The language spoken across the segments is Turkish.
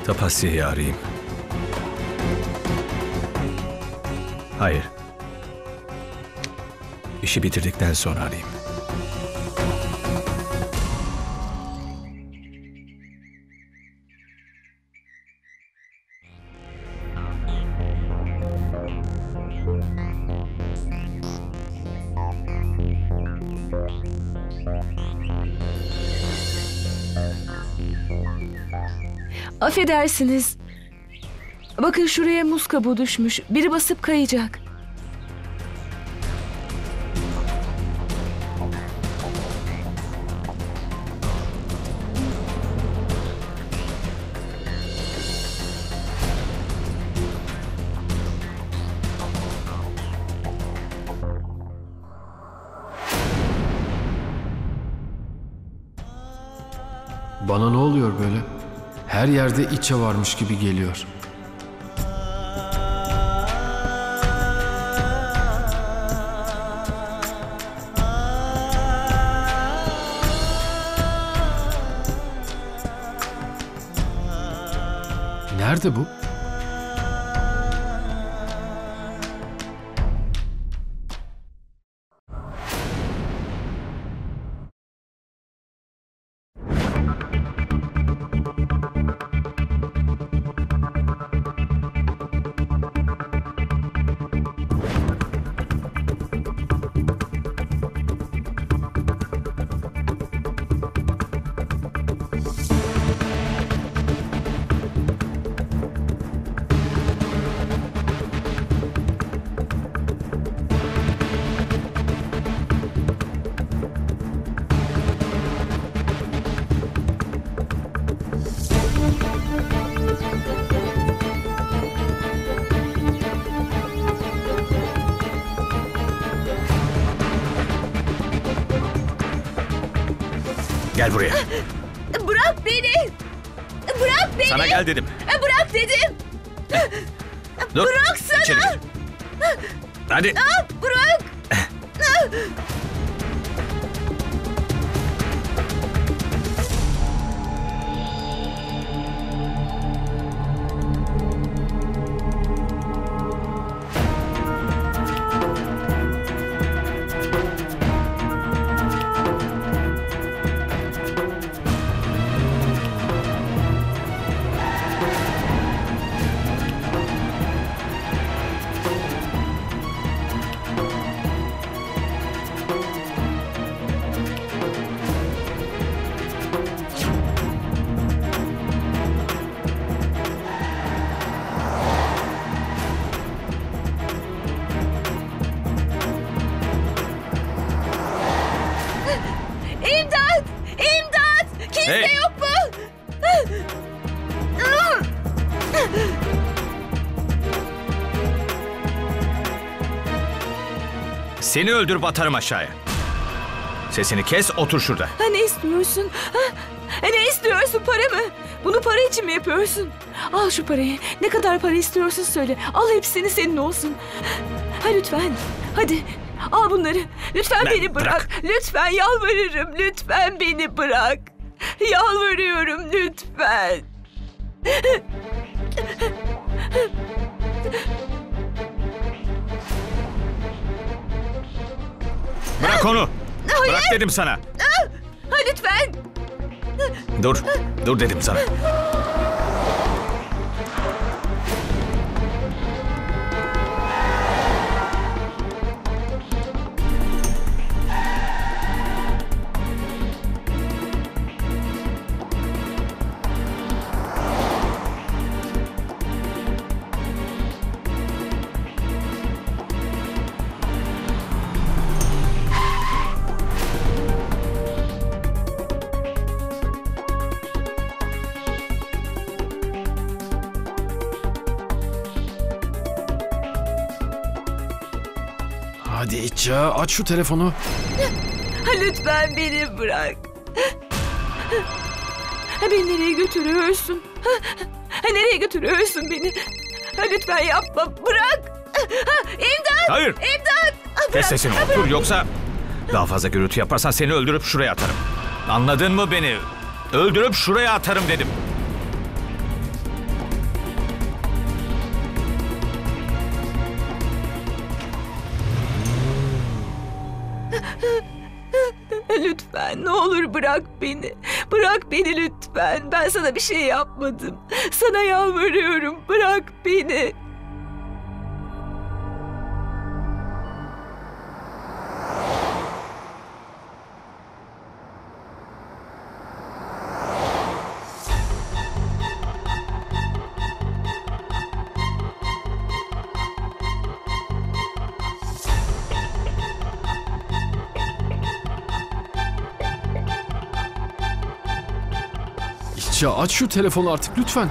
Tapasya'yı arayayım. Hayır. İşi bitirdikten sonra arayayım. Affedersiniz. Bakın şuraya muz kabuğu düşmüş. Biri basıp kayacak. Bana ne oluyor böyle? Her yerde içe varmış gibi geliyor. Nerede bu? Gel buraya. Bırak beni! Bırak beni! Sana gel dedim. Bırak dedim! Dur. Bıraksana! İçeri gir. Hadi. Bırak! İmdat! İmdat! Kimse Hey! yok mu? Seni öldürüp atarım aşağıya. Sesini kes, otur şurada. Ne istiyorsun? Ne istiyorsun? Para mı? Bunu para için mi yapıyorsun? Al şu parayı. Ne kadar para istiyorsun söyle. Al hepsini, senin olsun. Lütfen. Hadi. Al bunları. Lütfen Lan, beni bırak. Lütfen yalvarırım. Lütfen beni bırak. Yalvarıyorum lütfen. Bırak onu. Hayır. Bırak dedim sana. Lütfen. Dur. Dur dedim sana. Hadi iç ya, aç şu telefonu. Lütfen beni bırak. Beni nereye götürüyorsun? Nereye götürüyorsun beni? Lütfen yapma, bırak. İmdat! Hayır. İmdat! Kes sesini, otur, yoksa daha fazla gürültü yaparsan seni öldürüp şuraya atarım. Anladın mı beni? Öldürüp şuraya atarım dedim. Lütfen ne olur bırak beni. Bırak beni lütfen. Ben sana bir şey yapmadım. Sana yalvarıyorum. Bırak beni. İçe aç şu telefonu artık lütfen.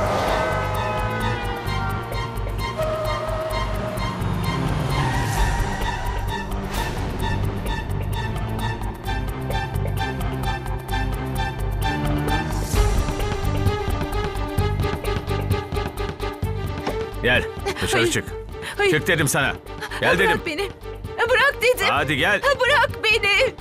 Gel dışarı Hayır. çık. Hayır. Çık dedim sana. Gel dedim. Bırak beni. Bırak dedim. Hadi gel. Bırak beni.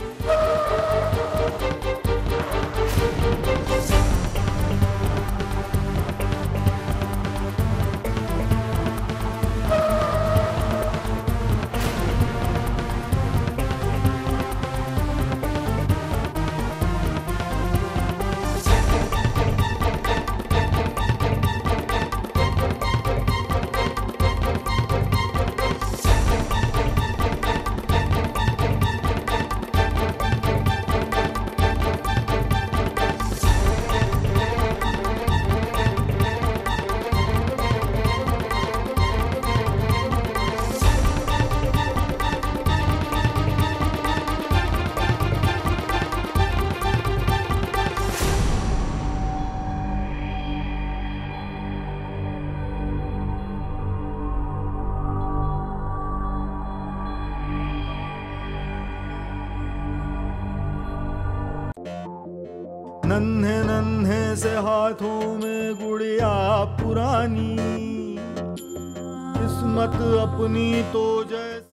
नन्हे नन्हे से हाथों में गुड़िया पुरानी, किस्मत अपनी तो जैसे